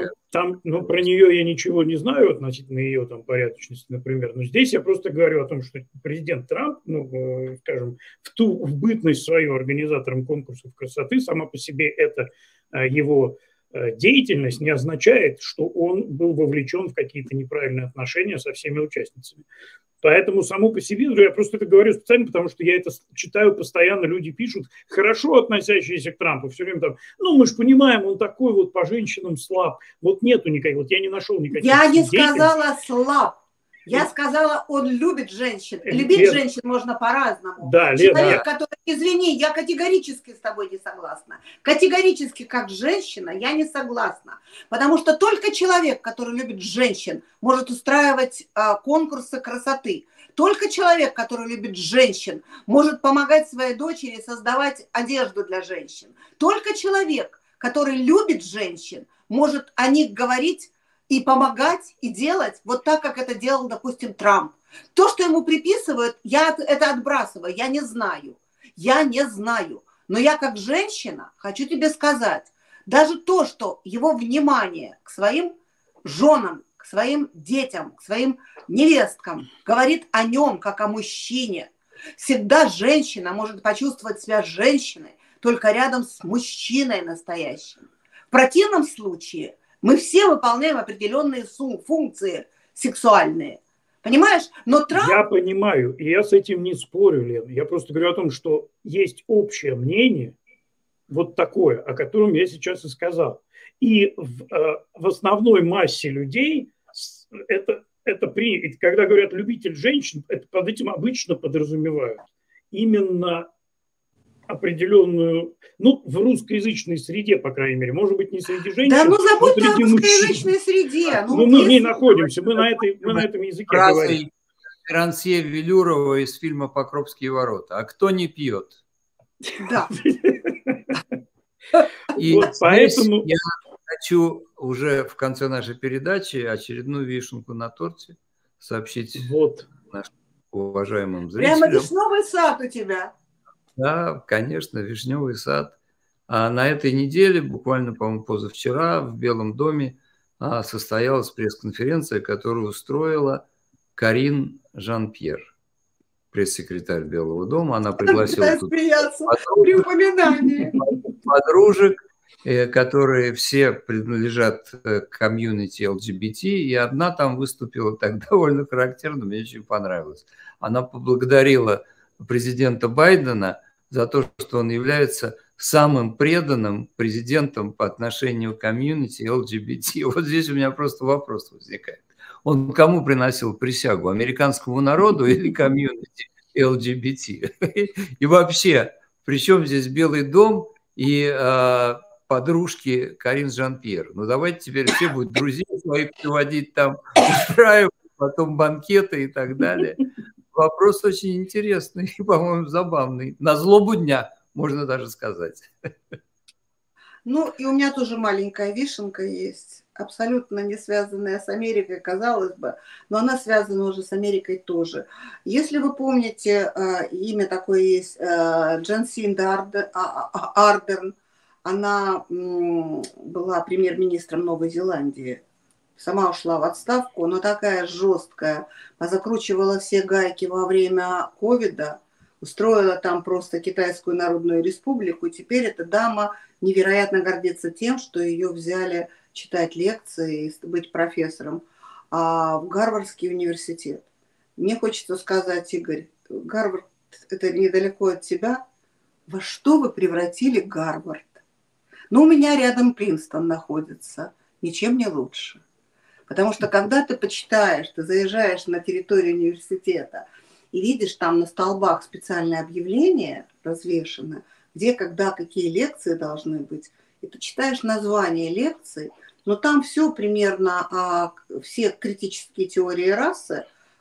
про нее я ничего не знаю относительно ее там порядочности, например. Но здесь я просто говорю о том, что президент Трамп, скажем, в бытность свою организатором конкурсов красоты, сама по себе это его деятельность не означает, что он был вовлечен в какие-то неправильные отношения со всеми участницами. Поэтому само по себе, я просто это говорю специально, потому что я это читаю постоянно, люди пишут, хорошо относящиеся к Трампу, все время там, мы же понимаем, он такой вот по женщинам слаб, вот нету никаких, вот я не нашел никаких. Я не сказала слаб, я сказала, он любит женщин. Любить женщин можно по-разному. Да, человек, который, извини, я категорически с тобой не согласна. Категорически как женщина я не согласна. Потому что только человек, который любит женщин, может устраивать конкурсы красоты. Только человек, который любит женщин, может помогать своей дочери создавать одежду для женщин. Только человек, который любит женщин, может о них говорить и помогать, и делать вот так, как это делал, допустим, Трамп. То, что ему приписывают, я это отбрасываю, я не знаю. Я не знаю. Но я как женщина хочу тебе сказать, даже то, что его внимание к своим женам, к своим детям, к своим невесткам говорит о нем, как о мужчине. Всегда женщина может почувствовать себя женщиной только рядом с мужчиной настоящим. В противном случае мы все выполняем определенные функции сексуальные. Понимаешь? Но Трамп... Я понимаю, и я с этим не спорю, Лена. Я просто говорю о том, что есть общее мнение, вот такое, о котором я сейчас и сказал. И в основной массе людей это когда говорят любитель женщин, это под этим обычно подразумевают именно определенную, в русскоязычной среде, по крайней мере, может быть, не среди женщин, да, забудь среди о русскоязычной среде. Мы в ней находимся, мы на этом языке говорим. Ферансье Велюрова из фильма «Покровские ворота». А кто не пьет? Да. И вот поэтому я хочу уже в конце нашей передачи очередную вишенку на торте сообщить нашим уважаемым зрителям. Прямо вишневый сад у тебя. Да, конечно, вишневый сад. А на этой неделе, буквально, по-моему, позавчера, в Белом доме состоялась пресс-конференция, которую устроила Карин Жан-Пьер, пресс-секретарь Белого дома. Она пригласила тут подружек которые все принадлежат к комьюнити ЛГБТ, и одна там выступила так довольно характерно, мне очень понравилось. Она поблагодарила президента Байдена за то, что он является самым преданным президентом по отношению к комьюнити ЛГБТ. Вот здесь у меня просто вопрос возникает. Он кому приносил присягу? Американскому народу или комьюнити ЛГБТ? И вообще, при чем здесь Белый дом и подружки Карин Жан-Пьер? Ну, давайте теперь все будут друзей своих приводить там, устраивать, потом банкеты и так далее. Вопрос очень интересный и, по-моему, забавный. На злобу дня, можно даже сказать. Ну, и у меня тоже маленькая вишенка есть, абсолютно не связанная с Америкой, казалось бы, но она связана уже с Америкой тоже. Если вы помните, имя такое есть, Джасинда Ардерн, она была премьер-министром Новой Зеландии, сама ушла в отставку, но такая жесткая, позакручивала все гайки во время ковида, устроила там просто Китайскую Народную Республику, и теперь эта дама невероятно гордится тем, что ее взяли читать лекции и быть профессором в Гарвардский университет. Мне хочется сказать, Игорь, Гарвард – это недалеко от тебя. Во что вы превратили Гарвард? Ну, у меня рядом Принстон находится, ничем не лучше. Потому что когда ты почитаешь, ты заезжаешь на территорию университета и видишь там на столбах специальное объявление развешено, где, когда, какие лекции должны быть, и ты читаешь название лекций, но там все примерно, все критические теории расы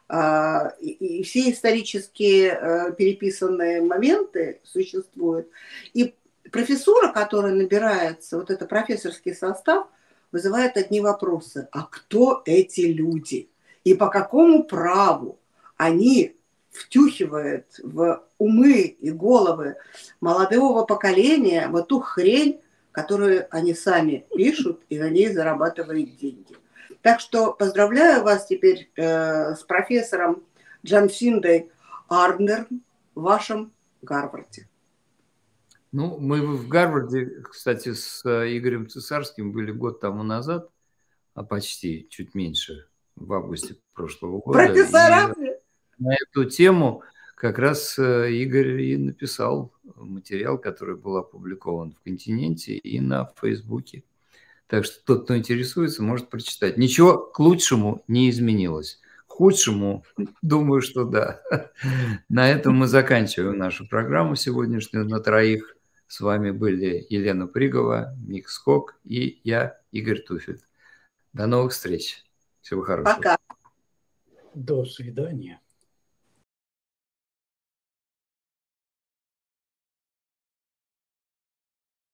и все исторические переписанные моменты существуют. И профессура, которая набирается, вот это профессорский состав, вызывает одни вопросы. А кто эти люди? И по какому праву они втюхивают в умы и головы молодого поколения вот ту хрень, которую они сами пишут и на ней зарабатывают деньги. Так что поздравляю вас теперь с профессором Джасиндой Ардерн в вашем Гарварде. Ну, мы в Гарварде, кстати, с Игорем Цесарским были год тому назад, а почти чуть меньше, в августе прошлого года. Профессорами? На эту тему как раз Игорь и написал материал, который был опубликован в «Континенте» и на Фейсбуке. Так что тот, кто интересуется, может прочитать. Ничего к лучшему не изменилось. К худшему, думаю, что да. На этом мы заканчиваем нашу программу сегодняшнюю на троих. С вами были Елена Пригова, Мик Скок и я, Игорь Туфель. До новых встреч. Всего хорошего. Пока. До свидания.